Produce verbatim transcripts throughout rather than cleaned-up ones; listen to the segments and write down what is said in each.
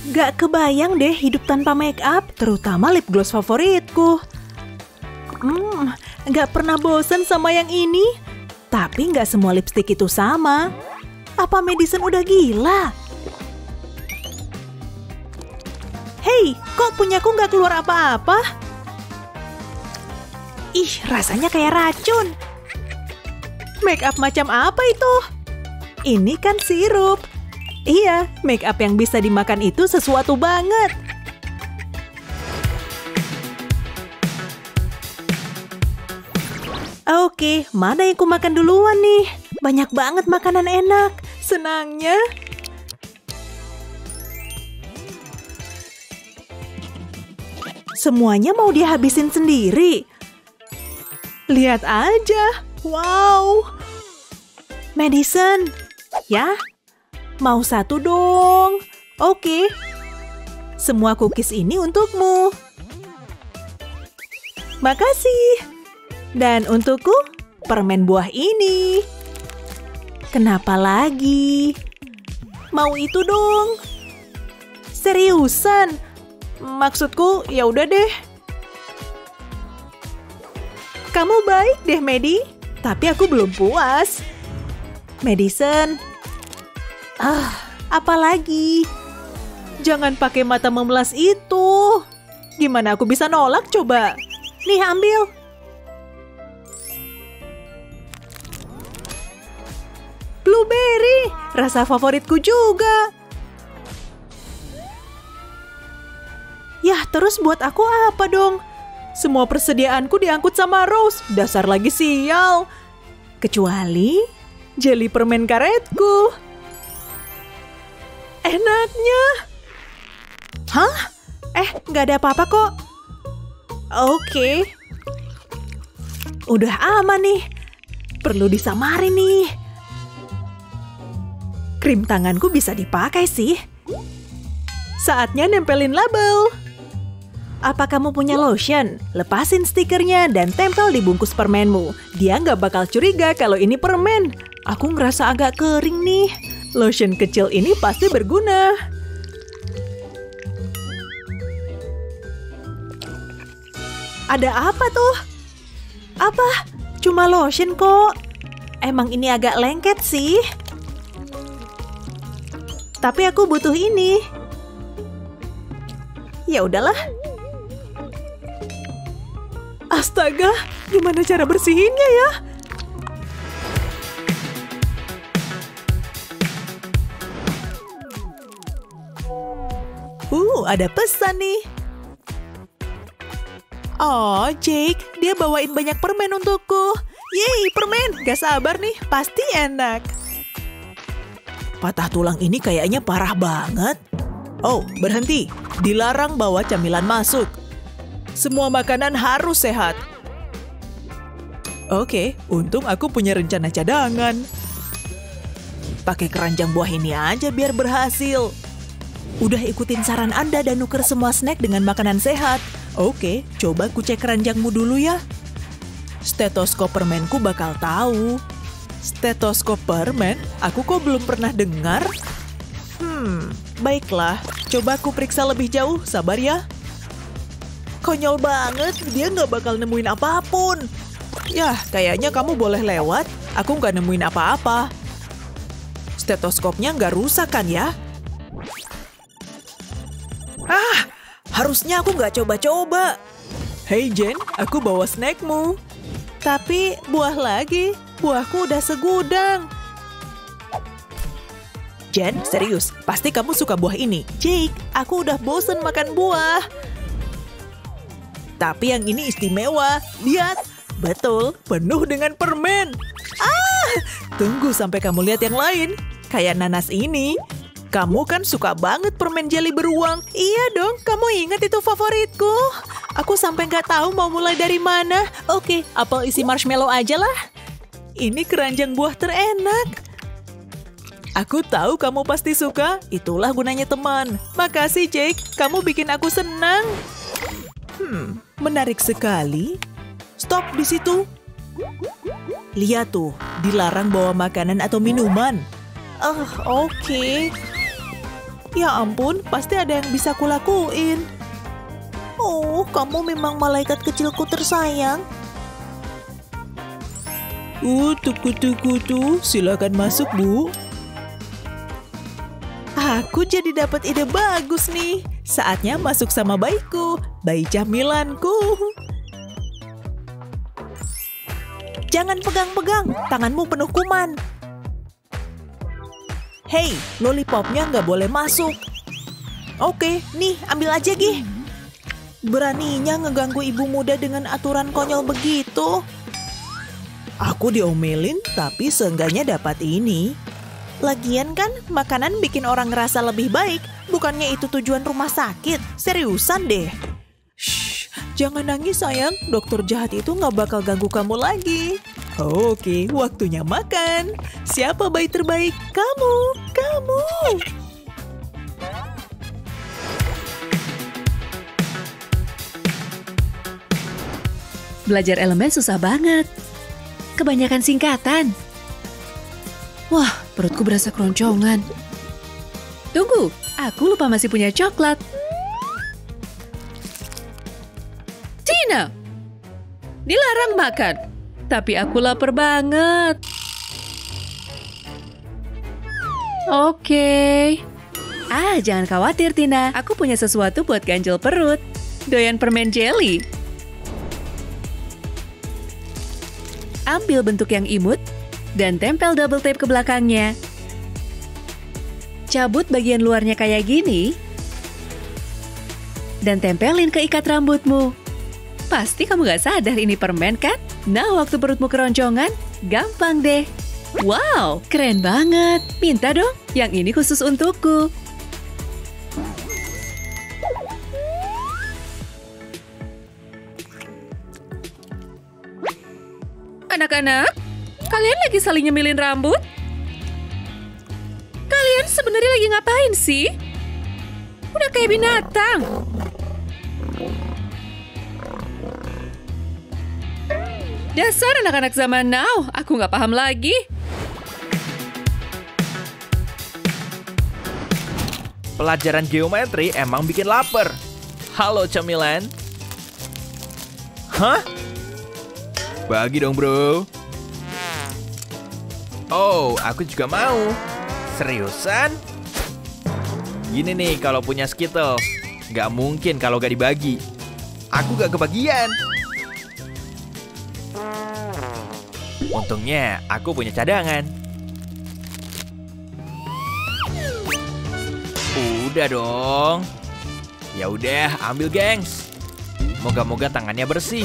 Gak kebayang deh hidup tanpa make up, terutama lip gloss favoritku. Hmm, gak pernah bosen sama yang ini. Tapi gak semua lipstick itu sama. Apa Madison udah gila? Hei, kok punyaku gak keluar apa-apa? Ih, rasanya kayak racun. Make up macam apa itu? Ini kan sirup. Iya, make up yang bisa dimakan itu sesuatu banget. Oke, mana yang ku makan duluan nih? Banyak banget makanan enak. Senangnya. Semuanya mau dihabisin sendiri. Lihat aja. Wow. Madison. Ya? Mau satu dong. Oke. Semua cookies ini untukmu. Makasih. Dan untukku, permen buah ini. Kenapa lagi? Mau itu dong. Seriusan? Maksudku, ya udah deh. Kamu baik deh, Maddie. Tapi aku belum puas. Madison. Ah, apalagi? Jangan pakai mata memelas itu. Gimana aku bisa nolak coba? Nih, ambil. Blueberry, rasa favoritku juga. Yah, terus buat aku apa dong? Semua persediaanku diangkut sama Rose. Dasar lagi sial. Kecuali jeli permen karetku. Enaknya. Hah? Eh, nggak ada apa-apa kok. Oke. Udah aman nih. Perlu disamarin nih. Krim tanganku bisa dipakai sih. Saatnya nempelin label. Apa kamu punya lotion? Lepasin stikernya dan tempel di bungkus permenmu. Dia nggak bakal curiga kalau ini permen. Aku ngerasa agak kering nih. Lotion kecil ini pasti berguna. Ada apa tuh? Apa? Cuma lotion kok. Emang ini agak lengket sih. Tapi aku butuh ini. Ya udahlah. Astaga, gimana cara bersihinnya ya? Uh, ada pesan nih. Oh, Jake, dia bawain banyak permen untukku. Yeay, permen. Gak sabar nih, pasti enak. Patah tulang ini kayaknya parah banget. Oh, berhenti. Dilarang bawa camilan masuk. Semua makanan harus sehat. Oke, untung aku punya rencana cadangan. Pakai keranjang buah ini aja biar berhasil. Udah ikutin saran Anda dan nuker semua snack dengan makanan sehat. Oke, coba ku cek keranjangmu dulu ya. Stetoskop permenku bakal tahu. Stetoskop permen? Aku kok belum pernah dengar? Hmm, baiklah. Coba ku periksa lebih jauh, sabar ya. Konyol banget, dia nggak bakal nemuin apapun. Yah, kayaknya kamu boleh lewat. Aku nggak nemuin apa-apa. Stetoskopnya nggak rusak kan ya? Ah, harusnya aku nggak coba-coba. Hei Jen, aku bawa snackmu. Tapi buah lagi, buahku udah segudang. Jen, serius, pasti kamu suka buah ini. Jake, aku udah bosen makan buah. Tapi yang ini istimewa, lihat. Betul, penuh dengan permen. Ah, tunggu sampai kamu lihat yang lain. Kayak nanas ini. Kamu kan suka banget permen jeli beruang. Iya dong, kamu ingat itu favoritku. Aku sampai nggak tahu mau mulai dari mana. Oke, apel isi marshmallow aja lah. Ini keranjang buah terenak. Aku tahu kamu pasti suka. Itulah gunanya teman. Makasih Jake, kamu bikin aku senang. Hmm, menarik sekali. Stop di situ. Lihat tuh, dilarang bawa makanan atau minuman. Oh, oke. Okay. Ya ampun, pasti ada yang bisa kulakuin. Oh, kamu memang malaikat kecilku tersayang. Uh, tuku-tuku-tuku, silakan masuk, Bu. Aku jadi dapat ide bagus nih. Saatnya masuk sama bayiku, bayi camilanku. Jangan pegang-pegang, tanganmu penuh kuman. Hei, lollipopnya nggak boleh masuk. Oke, nih ambil aja, Gih. Beraninya ngeganggu ibu muda dengan aturan konyol begitu. Aku diomelin, tapi seenggaknya dapat ini. Lagian kan, makanan bikin orang ngerasa lebih baik. Bukannya itu tujuan rumah sakit. Seriusan deh. Shh, jangan nangis sayang. Dokter jahat itu nggak bakal ganggu kamu lagi. Oke, waktunya makan. Siapa bayi terbaik? Kamu, kamu. Belajar elemen susah banget. Kebanyakan singkatan. Wah, perutku berasa keroncongan. Tunggu, aku lupa masih punya coklat. Tina! Dilarang makan. Tapi aku lapar banget. Oke. Ah, jangan khawatir, Tina. Aku punya sesuatu buat ganjel perut. Doyan permen jelly. Ambil bentuk yang imut dan tempel double tape ke belakangnya. Cabut bagian luarnya kayak gini. Dan tempelin ke ikat rambutmu. Pasti kamu gak sadar ini permen kan? Nah, waktu perutmu keroncongan, gampang deh. Wow, keren banget. Minta dong, yang ini khusus untukku. Anak-anak, kalian lagi saling nyemilin rambut? Kalian sebenarnya lagi ngapain sih? Udah kayak binatang. Dasar anak-anak zaman now, aku nggak paham lagi. Pelajaran geometri emang bikin lapar. Halo cemilan. Hah? Bagi dong bro. Oh, aku juga mau. Seriusan? Gini nih kalau punya Skittles. Nggak mungkin kalau gak dibagi. Aku gak kebagian. Untungnya aku punya cadangan. Udah dong. Ya udah, ambil gengs. Moga-moga tangannya bersih.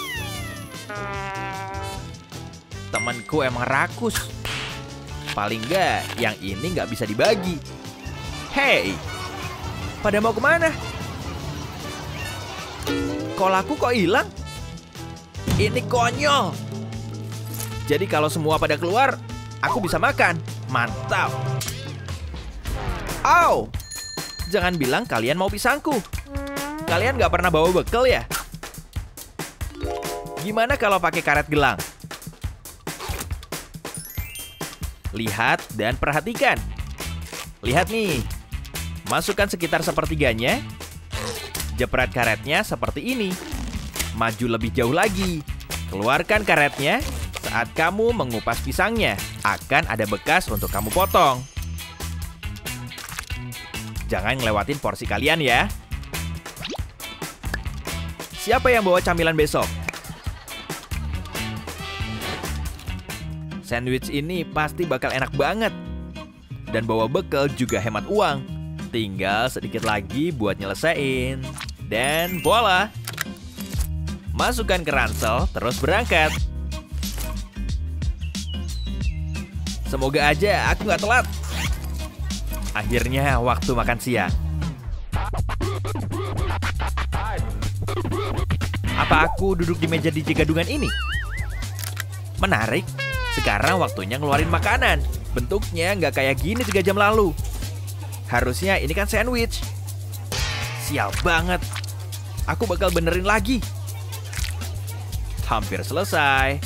Temanku emang rakus. Paling nggak, yang ini nggak bisa dibagi. Hei, pada mau kemana? Kolaku kok hilang? Ini konyol. Jadi kalau semua pada keluar, aku bisa makan. Mantap. Au! Jangan bilang kalian mau pisangku. Kalian nggak pernah bawa bekal ya? Gimana kalau pakai karet gelang? Lihat dan perhatikan. Lihat nih. Masukkan sekitar sepertiganya. Jepret karetnya seperti ini. Maju lebih jauh lagi. Keluarkan karetnya. Saat kamu mengupas pisangnya, akan ada bekas untuk kamu potong. Jangan ngelewatin porsi kalian ya. Siapa yang bawa camilan besok? Sandwich ini pasti bakal enak banget. Dan bawa bekal juga hemat uang. Tinggal sedikit lagi buat nyelesain. Dan voila! Masukkan ke ransel, terus berangkat. Semoga aja aku nggak telat. Akhirnya waktu makan siang. Apa aku duduk di meja D J gadungan ini? Menarik. Sekarang waktunya ngeluarin makanan. Bentuknya nggak kayak gini tiga jam lalu. Harusnya ini kan sandwich. Sial banget. Aku bakal benerin lagi. Hampir selesai.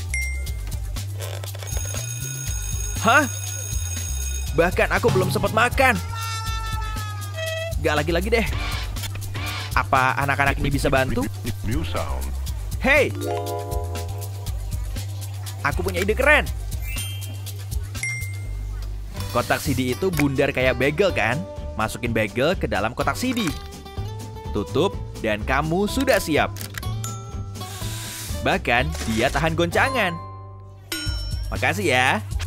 Hah? Bahkan aku belum sempat makan. Gak lagi-lagi deh. Apa anak-anak ini bisa bantu? Hei! Aku punya ide keren. Kotak C D itu bundar kayak bagel kan? Masukin bagel ke dalam kotak C D. Tutup dan kamu sudah siap. Bahkan dia tahan goncangan. Makasih ya.